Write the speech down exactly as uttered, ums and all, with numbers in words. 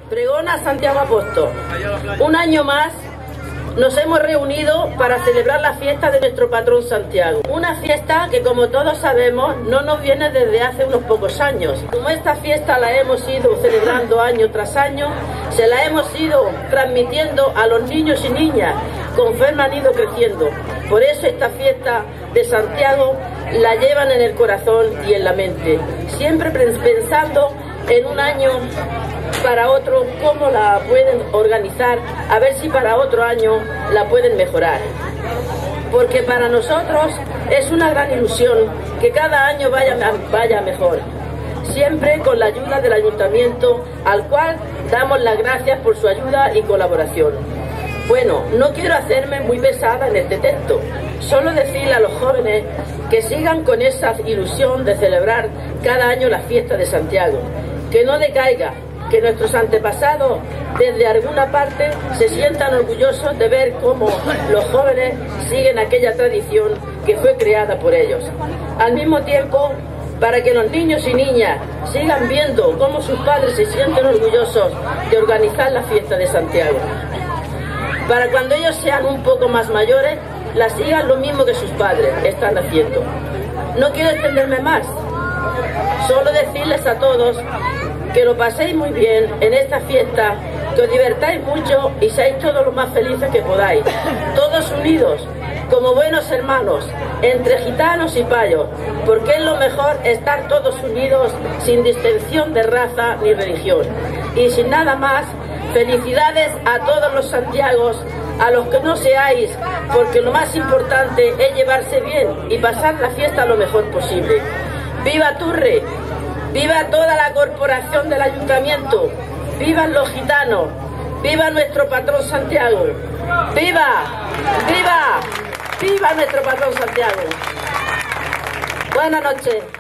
Pregona Santiago Apóstol. Un año más nos hemos reunido para celebrar la fiesta de nuestro patrón Santiago. Una fiesta que, como todos sabemos, no nos viene desde hace unos pocos años. Como esta fiesta la hemos ido celebrando año tras año, se la hemos ido transmitiendo a los niños y niñas conforme han ido creciendo. Por eso esta fiesta de Santiago la llevan en el corazón y en la mente, siempre pensando en un año para otro cómo la pueden organizar, a ver si para otro año la pueden mejorar. Porque para nosotros es una gran ilusión que cada año vaya, vaya mejor, siempre con la ayuda del ayuntamiento, al cual damos las gracias por su ayuda y colaboración. Bueno, no quiero hacerme muy pesada en este texto, solo decirle a los jóvenes que sigan con esa ilusión de celebrar cada año la fiesta de Santiago, que no decaiga, que nuestros antepasados desde alguna parte se sientan orgullosos de ver cómo los jóvenes siguen aquella tradición que fue creada por ellos. Al mismo tiempo, para que los niños y niñas sigan viendo cómo sus padres se sienten orgullosos de organizar la fiesta de Santiago. Para cuando ellos sean un poco más mayores, la sigan lo mismo que sus padres están haciendo. No quiero extenderme más, solo decirles a todos que lo paséis muy bien en esta fiesta, que os divertáis mucho y seáis todos lo más felices que podáis, todos unidos, como buenos hermanos, entre gitanos y payos, porque es lo mejor estar todos unidos sin distinción de raza ni religión. Y sin nada más, felicidades a todos los santiagos, a los que no seáis, porque lo más importante es llevarse bien y pasar la fiesta lo mejor posible. ¡Viva Turre! ¡Viva toda la corporación del ayuntamiento! ¡Vivan los gitanos! ¡Viva nuestro patrón Santiago! ¡Viva! ¡Viva! ¡Viva nuestro patrón Santiago! Buenas noches.